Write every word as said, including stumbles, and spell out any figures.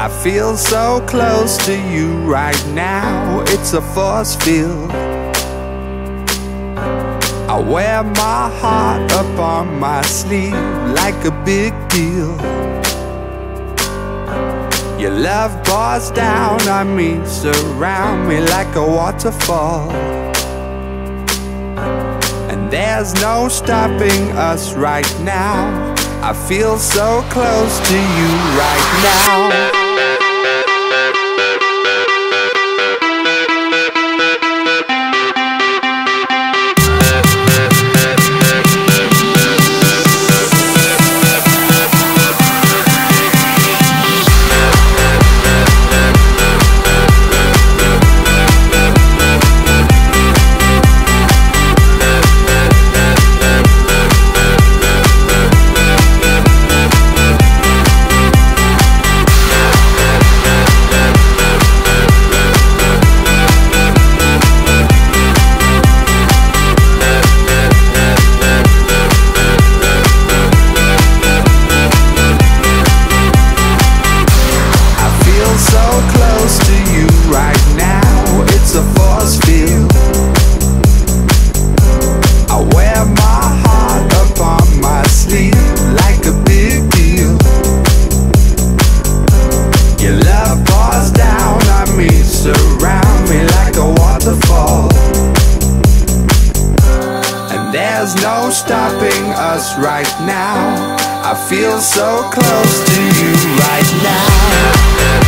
I feel so close to you right now. It's a force field. I wear my heart up on my sleeve like a big deal. Your love pours down on me, surround me like a waterfall. And there's no stopping us right now. I feel so close to you right now. There's no stopping us right now. I feel so close to you right now.